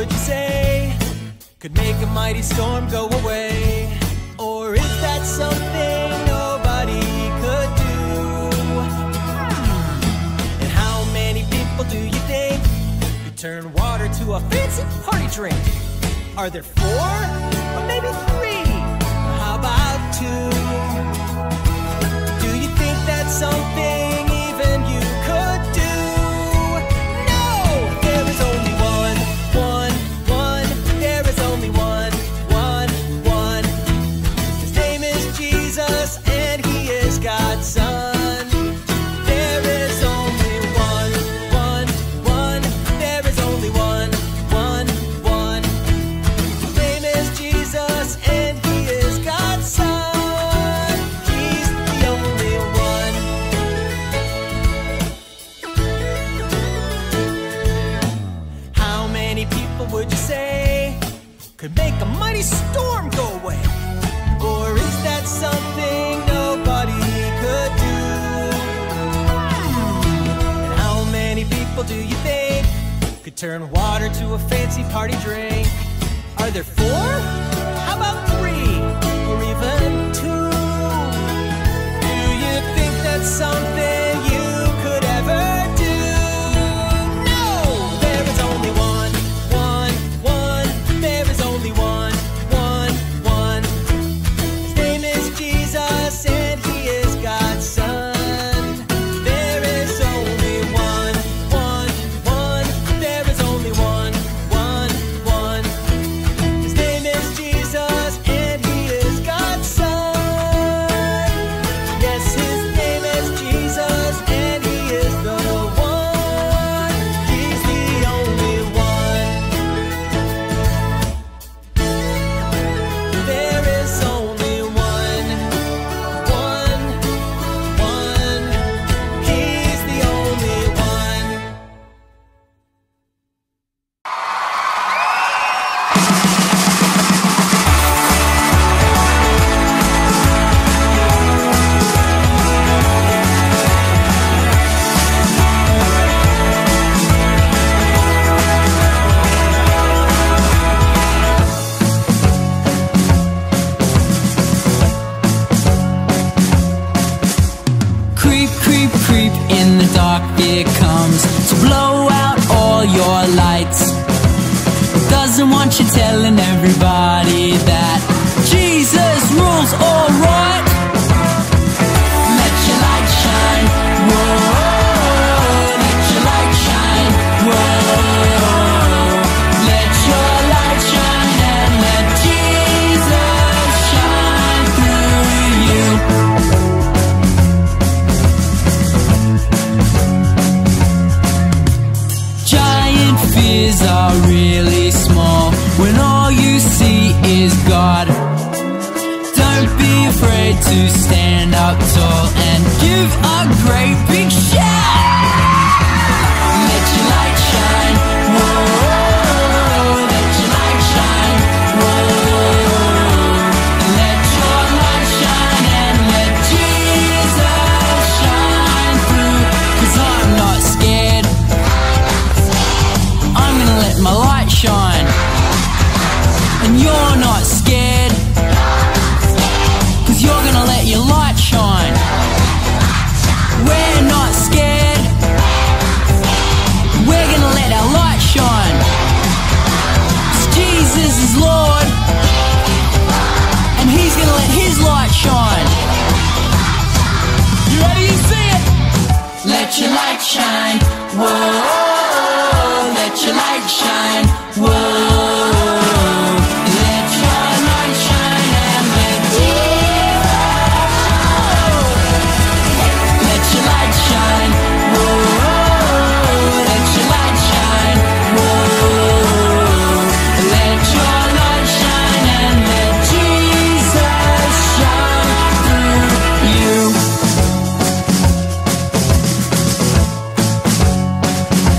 would you say could make a mighty storm go away? Or is that something nobody could do? And how many people do you think could turn water to a fancy party drink? Are there 4? Or maybe 3? How about 2? Do you think that's something even you could do? No! There is only one. There is only one. His name is Jesus, and he is God's Son. There is only one. There is only one. His name is Jesus, and he is God's Son. He's the only one. How many people would you say could make a mighty storm go away? Or is that something nobody could do? And how many people do you think could turn water to a fancy party drink? Are there 4? How about 3? Or even 2? Do you think that's something you could ever do? No! There is only one. There is only one. His name is Jesus, and he is God's Son. There is only one. There is only one. His name is Jesus, and he is God's Son. Yes, his name is Jesus, and he is the one. He's the only one. There is only one. He's the only one. Creep, creep, creep, in the dark fear comes to blow out all your lights. Doesn't want you telling everybody that Jesus rules, alright. Let your light shine, whoa. Let your light shine, whoa. Let your light shine and let Jesus shine through you. Giant fears are really small when all you see is God. Don't be afraid to stand up tall and give a great big shout. Let your light shine, whoa. Let your light shine, whoa. Let your light shine and let Jesus shine through. 'Cause I'm not scared. I'm gonna let my light shine. And you're not scared. 'Cause you're gonna let your light shine. We're not scared. We're gonna let our light shine. 'Cause Jesus is Lord. And he's gonna let his light shine. You ready? You see it? Let your light shine. Whoa. Let your light shine. Whoa. Let your light shine and let Jesus shine. Let your light shine. Whoa. Let your light shine. Whoa. Let your light shine and let Jesus shine through you.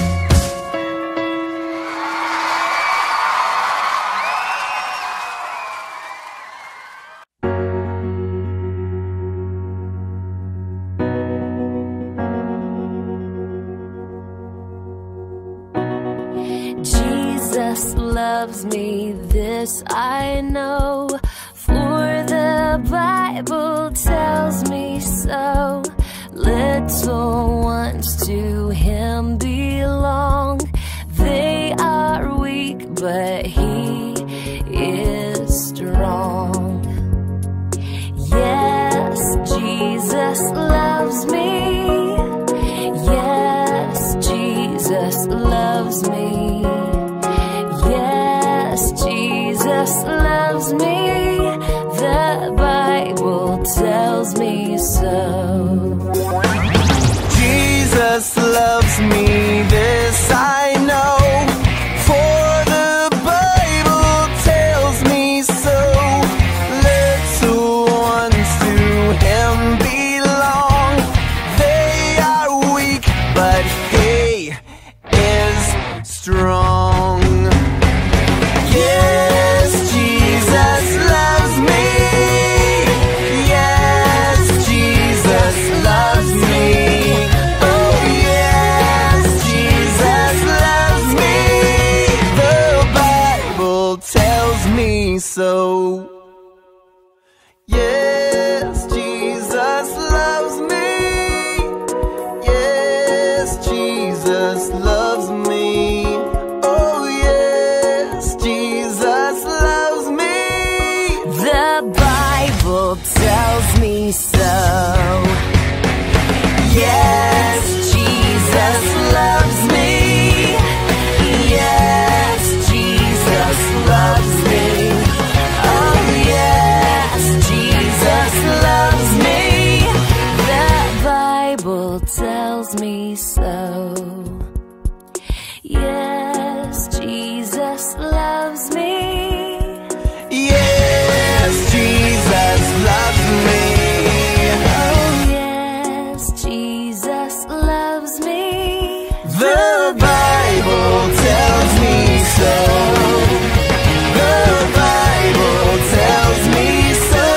loves me, this I know, for the Bible tells me so. Little ones to him belong. They are weak, but he is strong. Yes, Jesus loves me. Yes, Jesus loves me. Yes, Jesus loves me. The Bible tells me so. Jesus loves me, this I know, for the Bible tells me so. Little ones to him belong. They are weak, but he is strong. Yes, Jesus loves me. Yes, Jesus loves me. So, yes, Jesus loves me. Yes, Jesus loves me. Oh, yes, Jesus loves me. The Bible tells me so. Yes, Jesus loves me. Yes, Jesus loves me. Tells me so. Yes, Jesus loves me. Yes, Jesus loves me. Oh, yes, Jesus loves me. The Bible tells me so. The Bible tells me so.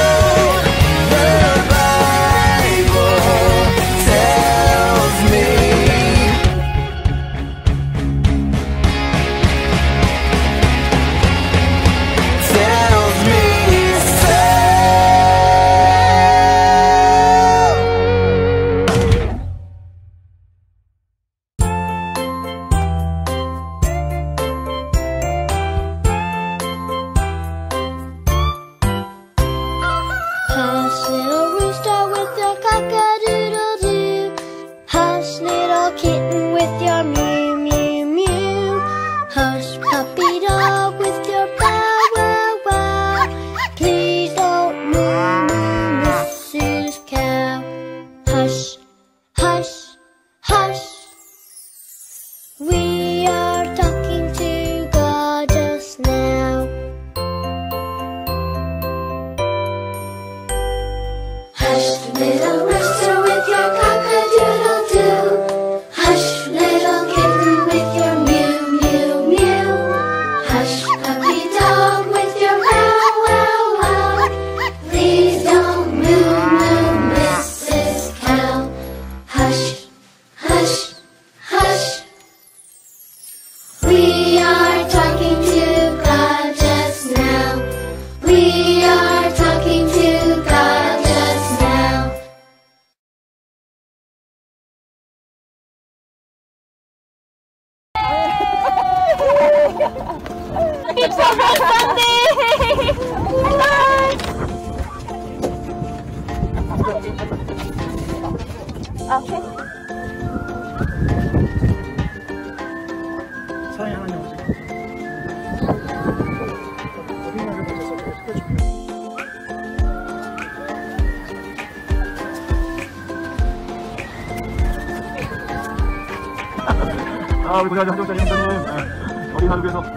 우리 고생하신 한정자 형사님, 어린 하루 위해서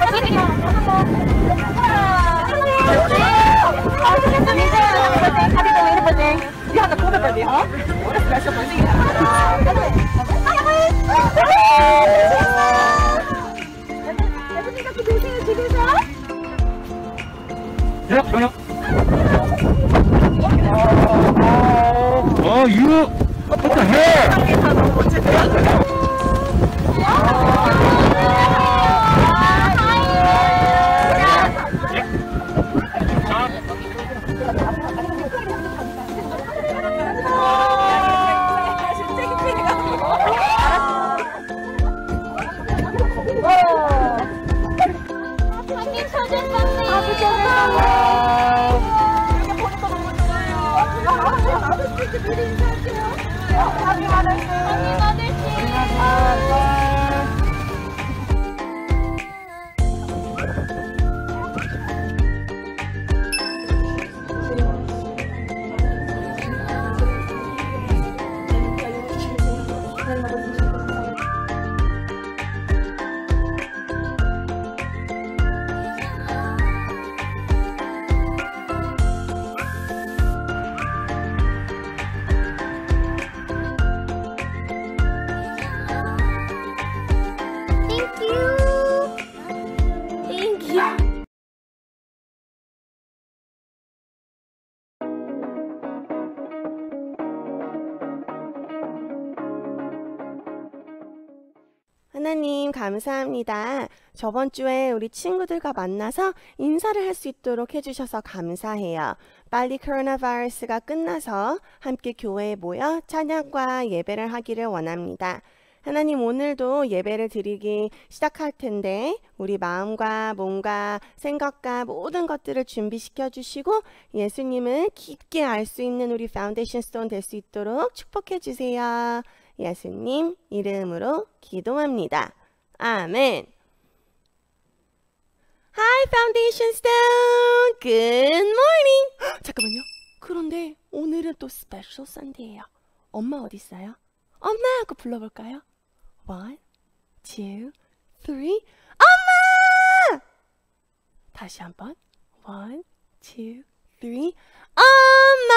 감사합니다. Die hat eine Kurve bei dir, ha? Oh, das wäre schon mal nicht. Ja, ja. Oh, you! What the hell? 하나님 감사합니다. 저번 주에 우리 친구들과 만나서 인사를 할 수 있도록 해주셔서 감사해요. 빨리 코로나 바이러스가 끝나서 함께 교회에 모여 찬양과 예배를 하기를 원합니다. 하나님 오늘도 예배를 드리기 시작할 텐데 우리 마음과 몸과 생각과 모든 것들을 준비시켜 주시고 예수님을 깊게 알 수 있는 우리 파운데이션 스톤 될 수 있도록 축복해 주세요. 예수님 이름으로 기도합니다. 아멘. Hi Foundation Stone. Good morning. 잠깐만요. 그런데 오늘은 또 스페셜 선데이예요. 엄마 어디 있어요? 엄마 하고 불러볼까요? 1, 2, 3. 엄마! 다시 한번. 1, 2, 3. 엄마!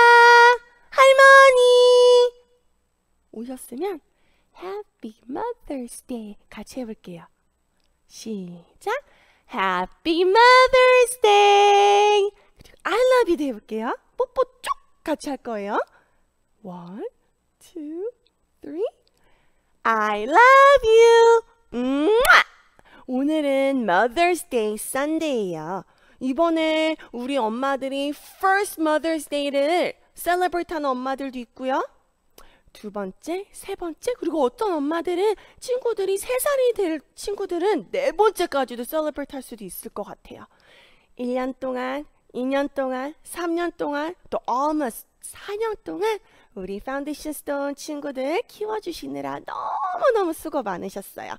할머니! 오셨으면 Happy Mother's Day 같이 해볼게요. 시작! Happy Mother's Day! 그리고 I love you도 해볼게요. 뽀뽀 쭉 같이 할 거예요. 1, 2, 3. I love you! 오늘은 Mother's Day Sunday예요. 이번에 우리 엄마들이 First Mother's Day를 celebrate 하는 엄마들도 있고요. 두 번째, 세 번째, 그리고 어떤 엄마들은 친구들이 3살이 될 친구들은 4번째까지도 celebrate 할 수도 있을 것 같아요. 1년 동안, 2년 동안, 3년 동안, 또 almost 4년 동안 우리 파운데이션 스톤 친구들 키워주시느라 너무너무 수고 많으셨어요.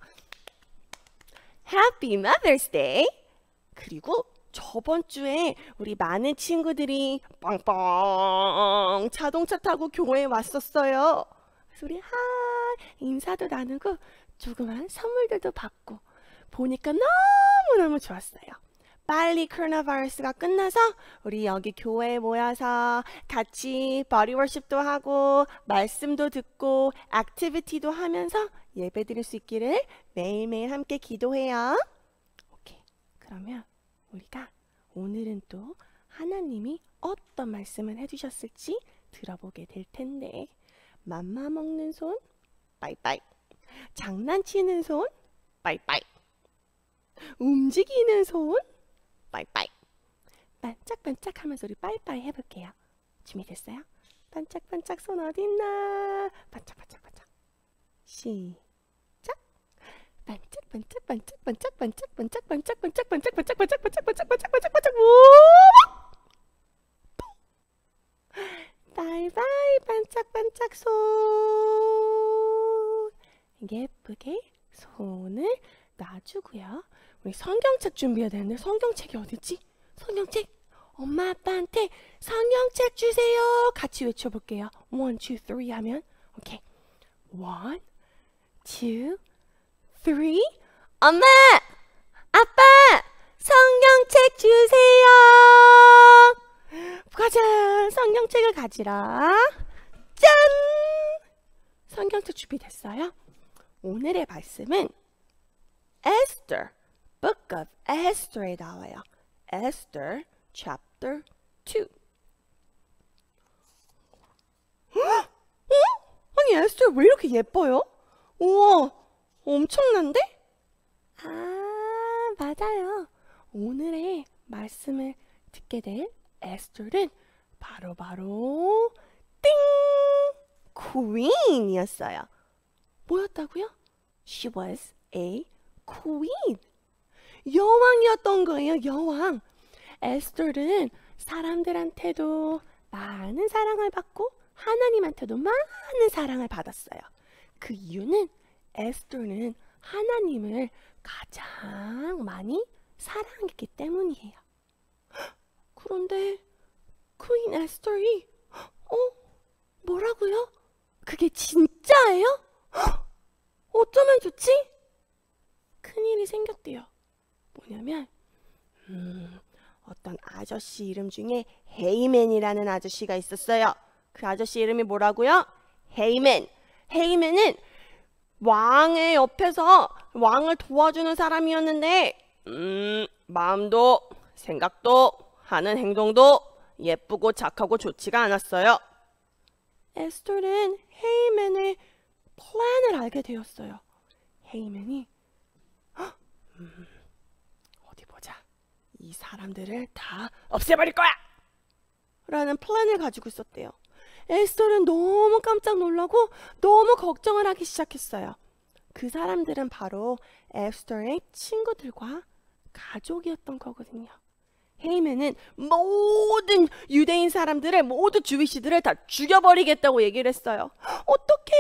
Happy Mother's Day! 그리고 저번 주에 우리 많은 친구들이 빵빵 자동차 타고 교회에 왔었어요. 그래서 우리 인사도 나누고 조그만 선물들도 받고 보니까 너무너무 좋았어요. 빨리 코로나 바이러스가 끝나서 우리 여기 교회에 모여서 같이 버디 워십도 하고 말씀도 듣고 액티비티도 하면서 예배 드릴 수 있기를 매일매일 함께 기도해요. 오케이. 그러면 우리가 오늘은 또 하나님이 어떤 말씀을 해주셨을지 들어보게 될 텐데 맘마 먹는 손 빠이빠이, 장난치는 손 빠이빠이, 움직이는 손 빠이빠이, 반짝반짝 하면서 우리 빠이빠이 해볼게요. 준비됐어요? 반짝반짝 손 어딨나? 반짝반짝반짝 시작! 반짝반짝 반짝반짝 반짝반짝 반짝반짝 반짝반짝 반짝반짝 반짝반짝 반짝 바이바이 반짝반짝 손 예쁘게 손을 놔주고요. 우리 성경책 준비해야 되는데 성경책이 어딨지? 성경책 엄마 아빠한테 성경책 주세요. 같이 외쳐볼게요. 1, 2, 3 하면 오케이. 1, 2, 3. 엄마! 아빠! 성경책 주세요! 가자. 성경책을 가지라. 짠! 성경책 준비됐어요? 오늘의 말씀은 Esther, Book of Esther에 나와요. Esther, Chapter 2. 아니, 에스터 왜 이렇게 예뻐요? 우와, 엄청난데? 아, 맞아요. 오늘의 말씀을 듣게 될 에스터는 바로 띵! Queen이었어요. 뭐였다고요? She was a queen. 여왕이었던 거예요, 여왕. 에스터는 사람들한테도 많은 사랑을 받고 하나님한테도 많은 사랑을 받았어요. 그 이유는 에스터는 하나님을 가장 많이 사랑했기 때문이에요. 그런데 퀸 에스터이 뭐라고요? 그게 진짜예요? 어쩌면 좋지? 큰일이 생겼대요. 뭐냐면 어떤 아저씨 이름 중에 헤이맨이라는 아저씨가 있었어요. 그 아저씨 이름이 뭐라고요? 헤이맨. 헤이맨은 왕의 옆에서 왕을 도와주는 사람이었는데 마음도 생각도 하는 행동도 예쁘고 착하고 좋지가 않았어요. 에스터는 헤이맨의 플랜을 알게 되었어요. 헤이맨이 어디 보자. 이 사람들을 다 없애버릴 거야! 라는 플랜을 가지고 있었대요. 에스터는 너무 깜짝 놀라고 너무 걱정을 하기 시작했어요. 그 사람들은 바로 에스터의 친구들과 가족이었던 거거든요. 헤이맨은 모든 유대인 사람들을, 모두 주위시들을 다 죽여버리겠다고 얘기를 했어요. 어떡해!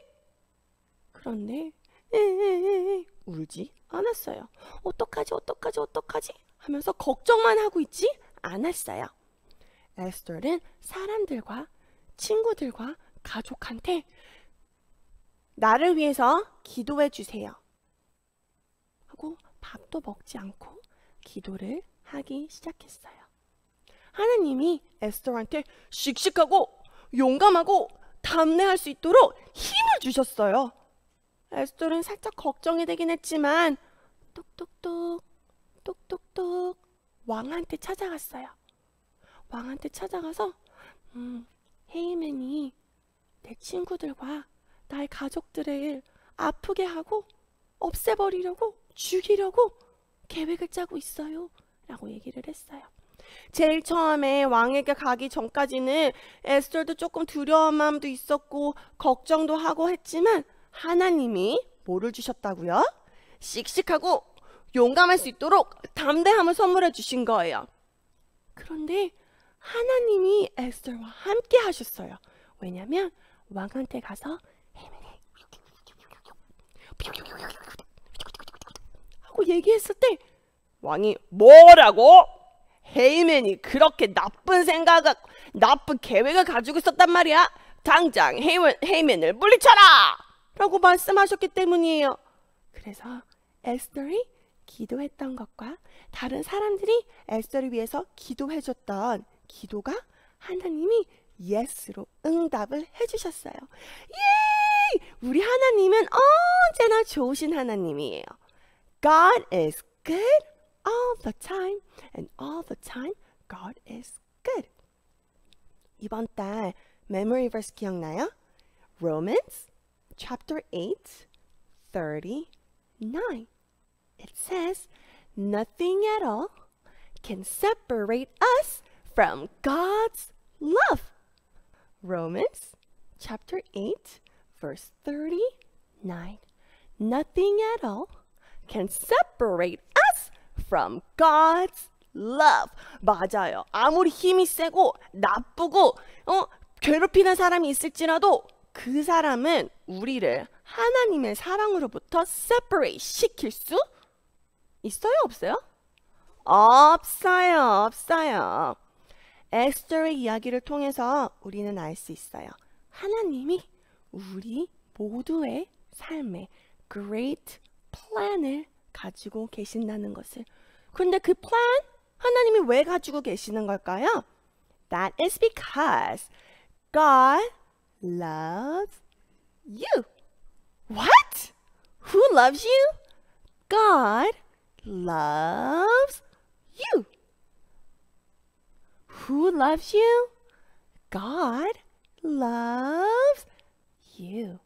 그런데 울지 않았어요. 어떡하지 하면서 걱정만 하고 있지 않았어요. 에스터는 사람들과 친구들과 가족한테 나를 위해서 기도해 주세요 하고 밥도 먹지 않고 기도를 하기 시작했어요. 하나님이 에스터한테 씩씩하고 용감하고 담대할 수 있도록 힘을 주셨어요. 에스터는 살짝 걱정이 되긴 했지만 똑똑똑 왕한테 찾아갔어요. 왕한테 찾아가서 헤이맨이 내 친구들과 나의 가족들을 아프게 하고 없애버리려고 죽이려고 계획을 짜고 있어요 라고 얘기를 했어요. 제일 처음에 왕에게 가기 전까지는 에스터도 조금 두려운 마음도 있었고 걱정도 하고 했지만 하나님이 뭐를 주셨다고요? 씩씩하고 용감할 수 있도록 담대함을 선물해 주신 거예요. 그런데 하나님이 에스터와 함께 하셨어요. 왜냐면 왕한테 가서 헤이맨이 하고 얘기했을 때 왕이 뭐라고? 헤이맨이 그렇게 나쁜 생각을, 나쁜 계획을 가지고 있었단 말이야. 당장 헤이맨을 물리쳐라! 라고 말씀하셨기 때문이에요. 그래서 에스터이 기도했던 것과 다른 사람들이 에스터를 위해서 기도해줬던 기도가 하나님이 예스로 응답을 해주셨어요. 예! 우리 하나님은 언제나 좋으신 하나님이에요. God is good all the time, and all the time God is good. 이번 달 memory verse 기억나요? Romans chapter 8, 39. It says, nothing at all can separate us from God's love. Romans chapter 8, verse 39. Nothing at all can separate us from God's love. 맞아요. 아무리 힘이 세고 나쁘고 괴롭히는 사람이 있을지라도 그 사람은 우리를 하나님의 사랑으로부터 separate 시킬 수 있어요? 없어요? 없어요. 에스더의 이야기를 통해서 우리는 알 수 있어요. 하나님이 우리 모두의 삶에 great plan을 가지고 계신다는 것을. 그런데 그 plan 하나님이 왜 가지고 계시는 걸까요? That is because God loves you. What? Who loves you? God loves you. Who loves you? God loves you.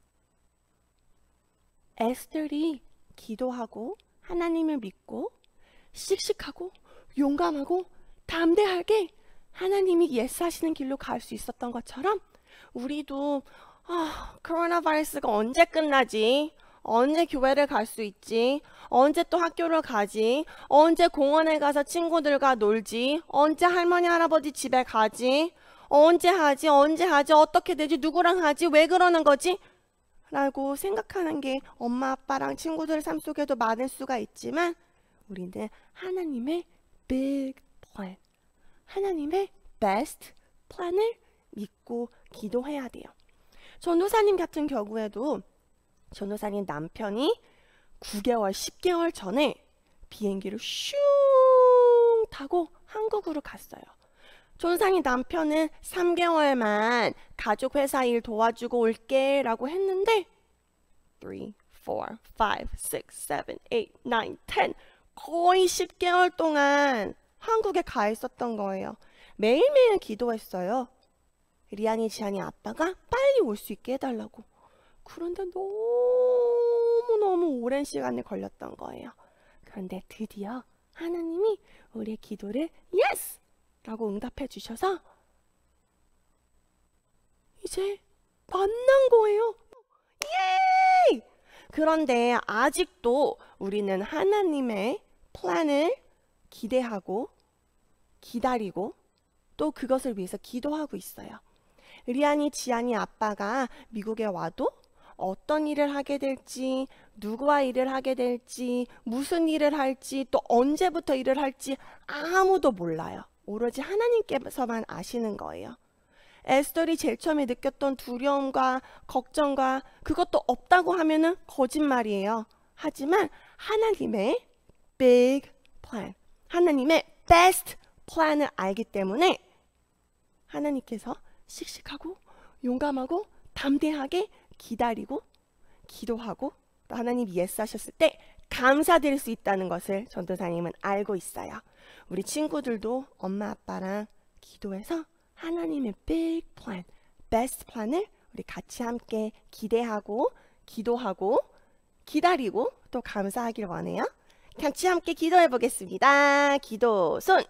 에스더이 기도하고 하나님을 믿고 씩씩하고 용감하고 담대하게 하나님이 예스하시는 길로 갈 수 있었던 것처럼 우리도 코로나 바이러스가 언제 끝나지? 언제 교회를 갈 수 있지? 언제 또 학교를 가지? 언제 공원에 가서 친구들과 놀지? 언제 할머니 할아버지 집에 가지? 언제 하지? 어떻게 되지? 누구랑 하지? 왜 그러는 거지? 라고 생각하는 게 엄마 아빠랑 친구들 삶 속에도 많을 수가 있지만 우리는 하나님의 big plan, 하나님의 best plan을 믿고 기도해야 돼요. 전도사님 같은 경우에도 전도사님 남편이 9개월, 10개월 전에 비행기를 슝 타고 한국으로 갔어요. 전도사님 남편은 3개월만 가족 회사 일 도와주고 올게 라고 했는데 3, 4, 5, 6, 7, 8, 9, 10 거의 10개월 동안 한국에 가 있었던 거예요. 매일매일 기도했어요. 리안이 지안이 아빠가 빨리 올 수 있게 해달라고. 그런데 너무너무 오랜 시간이 걸렸던 거예요. 그런데 드디어 하나님이 우리의 기도를 yes! 라고 응답해 주셔서 이제 만난 거예요. 예! 그런데 아직도 우리는 하나님의 플랜을 기대하고 기다리고 또 그것을 위해서 기도하고 있어요. 리안이 지안이 아빠가 미국에 와도 어떤 일을 하게 될지, 누구와 일을 하게 될지, 무슨 일을 할지, 또 언제부터 일을 할지 아무도 몰라요. 오로지 하나님께서만 아시는 거예요. 에스더이 제일 처음에 느꼈던 두려움과 걱정과 그것도 없다고 하면은 거짓말이에요. 하지만 하나님의 big plan, 하나님의 best plan을 알기 때문에 하나님께서 씩씩하고 용감하고 담대하게 기다리고 기도하고 또 하나님이 예스 하셨을 때 감사드릴 수 있다는 것을 전도사님은 알고 있어요. 우리 친구들도 엄마 아빠랑 기도해서 하나님의 big plan, best plan을 우리 같이 함께 기대하고 기도하고 기다리고 또 감사하길 원해요. 같이 함께 기도해 보겠습니다. 기도 손.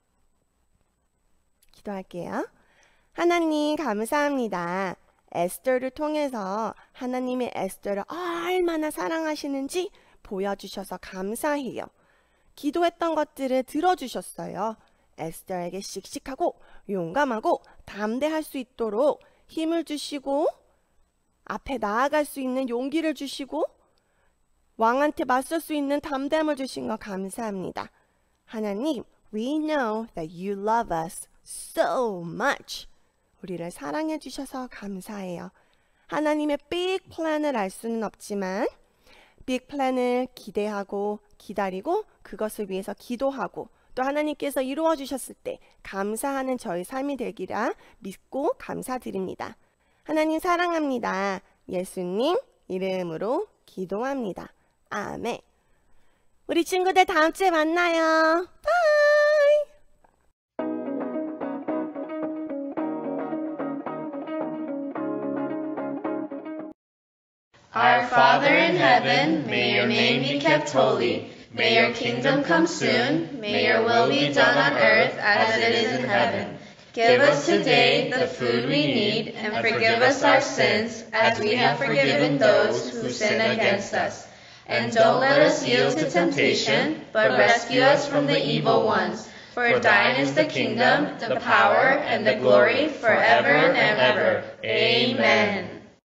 기도할게요. 하나님 감사합니다. 에스더를 통해서 하나님의 에스더를 얼마나 사랑하시는지 보여주셔서 감사해요. 기도했던 것들을 들어주셨어요. 에스더에게 씩씩하고 용감하고 담대할 수 있도록 힘을 주시고 앞에 나아갈 수 있는 용기를 주시고 왕한테 맞설 수 있는 담대함을 주신 거 감사합니다. 하나님, we know that you love us so much. 우리를 사랑해 주셔서 감사해요. 하나님의 big plan을 알 수는 없지만 big plan을 기대하고 기다리고 그것을 위해서 기도하고 또 하나님께서 이루어 주셨을 때 감사하는 저희 삶이 되기라 믿고 감사드립니다. 하나님 사랑합니다. 예수님 이름으로 기도합니다. 아멘. 우리 친구들 다음 주에 만나요. 바이. Our Father in heaven, may your name be kept holy. May your kingdom come soon. May your will be done on earth as it is in heaven. Give us today the food we need, and forgive us our sins as we have forgiven those who sin against us. And don't let us yield to temptation, but rescue us from the evil ones. For thine is the kingdom, the power, and the glory forever and ever. Amen.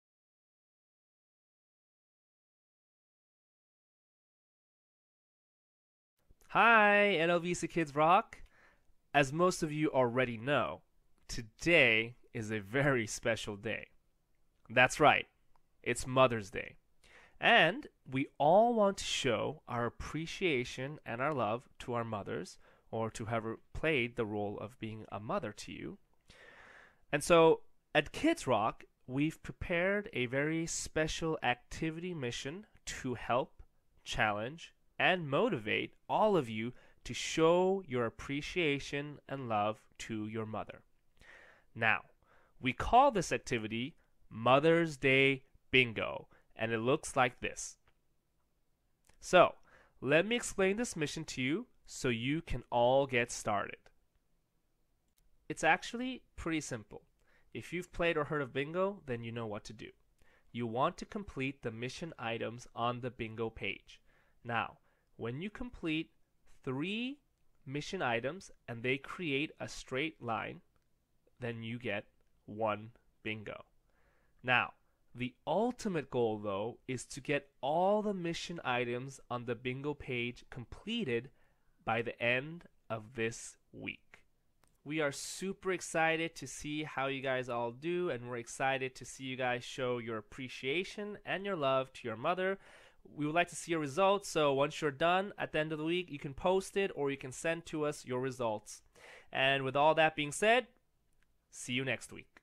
Hi, NLVC Kids Rock! As most of you already know, today is a very special day. That's right, it's Mother's Day. And we all want to show our appreciation and our love to our mothers, or to whoever played the role of being a mother to you. And so at Kids Rock, we've prepared a very special activity mission to help, challenge, and motivate all of you to show your appreciation and love to your mother. Now, we call this activity Mother's Day Bingo, and it looks like this. So, let me explain this mission to you so you can all get started. It's actually pretty simple. If you've played or heard of bingo, then you know what to do. You want to complete the mission items on the bingo page. Now, when you complete 3 mission items and they create a straight line, then you get 1 bingo. Now, the ultimate goal, though, is to get all the mission items on the bingo page completed by the end of this week. We are super excited to see how you guys all do, and we're excited to see you guys show your appreciation and your love to your mother. We would like to see your results, so once you're done at the end of the week, you can post it or you can send to us your results. And with all that being said, see you next week.